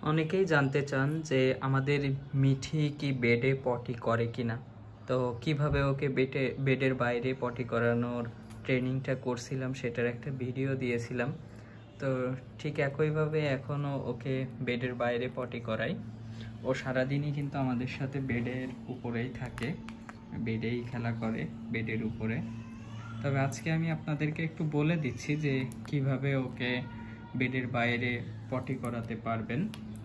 অনেকেই জানতে চান যে আমাদের মিঠি কি বেডে পটি করে কিনা। তো কিভাবে ওকে বেডের বাইরে পটি করানোর ট্রেনিংটা করছিলাম সেটার একটা ভিডিও দিয়েছিলাম। তো ঠিক একইভাবে এখনও ওকে বেডের বাইরে পটি করাই। ও সারাদিনই কিন্তু আমাদের সাথে বেডের উপরেই থাকে, বেডেই খেলা করে, বেডের উপরে। তবে আজকে আমি আপনাদেরকে একটু বলে দিচ্ছি যে কিভাবে ওকে বেডের বাইরে পটি করাতে পারবেন।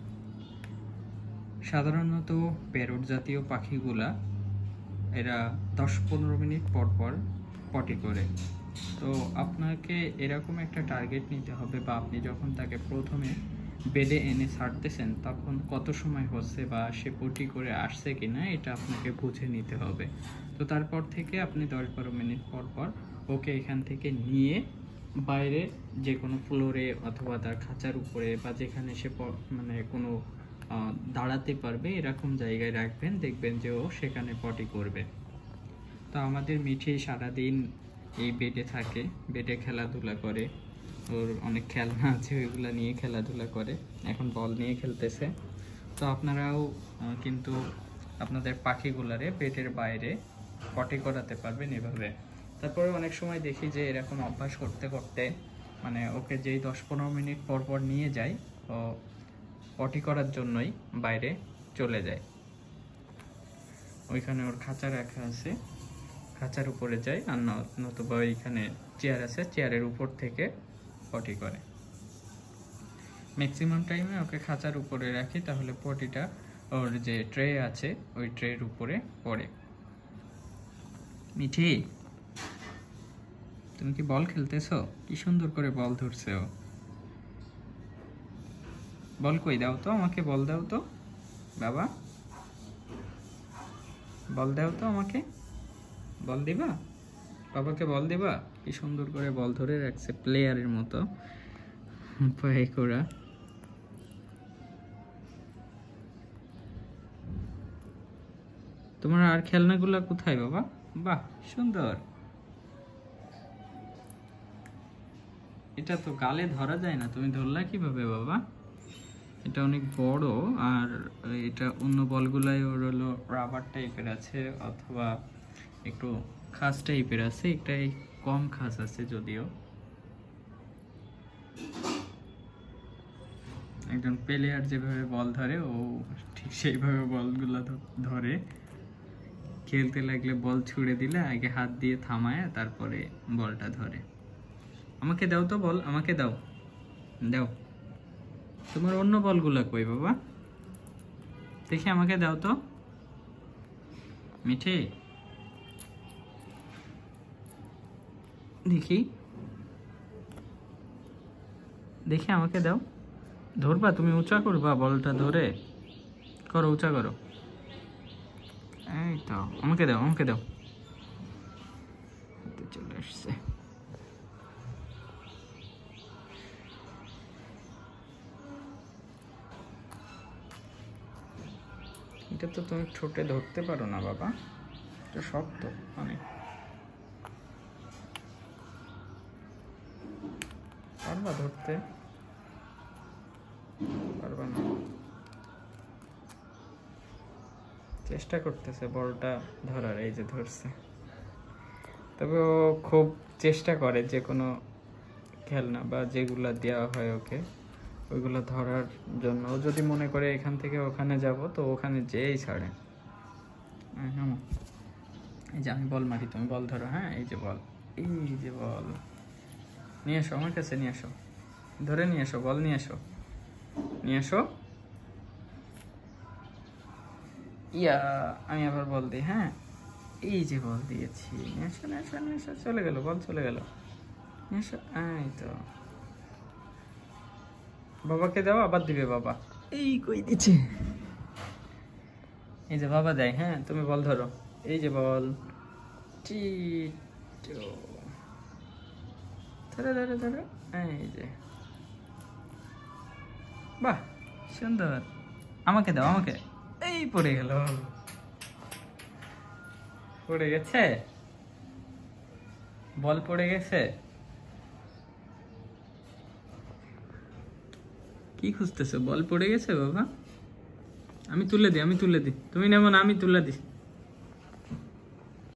সাধারণত প্যারট জাতীয় পাখিগুলা এরা 10-15 মিনিট পর পর পটি করে। তো আপনাকে এরকম একটা টার্গেট নিতে হবে, বা আপনি যখন তাকে প্রথমে বেডে এনে ছাড়তেছেন তখন কত সময় হচ্ছে বা সে পটি করে আসছে কিনা এটা আপনাকে বুঝে নিতে হবে। তো তারপর থেকে আপনি 10-12 মিনিট পর পর ওকে এখান থেকে নিয়ে বাইরে যে কোনো ফ্লোরে অথবা তার খাঁচার উপরে বা যেখানে সে মানে কোনো দাঁড়াতে পারবে এরকম জায়গায় রাখবেন, দেখবেন যে ও সেখানে পটি করবে। তো আমাদের মিঠি সারাদিন এই বেডে থাকে, বেডে খেলাধুলা করে, ওর অনেক খেলনা আছে ওইগুলো নিয়ে খেলাধুলা করে, এখন বল নিয়ে খেলতেছে। তো আপনারাও কিন্তু আপনাদের পাখিগুলারে বেডের বাইরে পটি করাতে পারবেন এভাবে। তারপরে অনেক সময় দেখি যে এরকম অভ্যাস করতে করতে মানে ওকে যেই 10-15 মিনিট পর পর নিয়ে যায় ও পটি করার জন্যই বাইরে চলে যায়। ওইখানে ওর খাঁচা রাখা আছে, খাঁচার উপরে যায়, আর নতুবা ওইখানে চেয়ার আছে, চেয়ারের উপর থেকে পটি করে। ম্যাক্সিমাম টাইমে ওকে খাঁচার উপরে রাখি, তাহলে পটিটা ওর যে ট্রে আছে ওই ট্রের উপরে পড়ে। মিঠি, তুমি কি বল খেলতেছো? কি সুন্দর করে বল ধরছে ও। বল কই, দাও তো আমাকে, বল দাও তো বাবা, বল দাও তো আমাকে, বল দিবা বাবাকে, বল দিবা? কি সুন্দর করে বল ধরে রাখছে, প্লেয়ারের মতো পায়ে করা। তোমার আর খেলনাগুলো কোথায় বাবা? বাহ, সুন্দর। এটা তো গালে ধরা যায় না, তুমি ধরলা কিভাবে বাবা? এটা অনেক বড়, আর এটা অন্য বলগুলাই ওর হলো রাবার টাইপের আছে অথবা একটু খাস টাইপের আছে, একটাই কম খাস আছে যদিও। একজন প্লেয়ার যেভাবে বল ধরে ও ঠিক সেইভাবে বলগুলো ধরে। খেলতে লাগলে বল ছুড়ে দিলে আগে হাত দিয়ে থামায় তারপরে বলটা ধরে। আমাকে দাও তো বল, আমাকে দাও, দাও। তোমার অন্য বলগুলা কই বাবা? দেখি আমাকে দাও তো মিঠি, দেখি দেখি আমাকে দাও। ধরবা তুমি, উঁচা করবা বলটা, ধরে করো, উঁচা করো। এই তো, আমাকে দাও, আমাকে দাও। চলে আসছে। এটা তো তুমি ঠোঁটে ধরতে পারো না বাবা, এটা শক্ত অনেক। পারবা ধরতে? পারবা না, চেষ্টা করতেছে বলটা ধরার, এই যে ধরছে। তবে ও খুব চেষ্টা করে যে কোনো খেলনা বা যেগুলা দেওয়া হয় ওকে ওইগুলো ধরার জন্য। ও যদি মনে করে এখান থেকে ওখানে যাব তো ওখানে যেই ছাড়ে। হ্যাঁ, এই যে আমি বল মারি, তুমি বল ধরো। হ্যাঁ, এই যে বল, এই যে বল নিয়ে এসো আমার কাছে, নিয়ে এসো, ধরে নিয়ে এসো, বল নিয়ে এসো, নিয়ে এসো। ইয়া, আমি আবার বল দিই। হ্যাঁ, এই যে বল দিয়েছি, নিয়ে এসো, নিয়ে এসো, নিয়ে এসো। চলে গেল, বল চলে গেল, নিয়ে এসো। এই তো, বাবাকে দাও, আবার দিবে বাবা। এই কই দিচ্ছে, এই যে বাবা দেয়। হ্যাঁ, তুমি বল ধরো, এই যে বল, ধরো ধরো ধরো, এই যে, বাহ সুন্দর। আমাকে দাও, আমাকে। এই পড়ে গেল, পড়ে গেছে বল, পড়ে গেছে। কি খুঁজতেছো? বল পড়ে গেছে বাবা? আমি তুলে দিই, তুমি নেবো না, আমি তুলে দিই।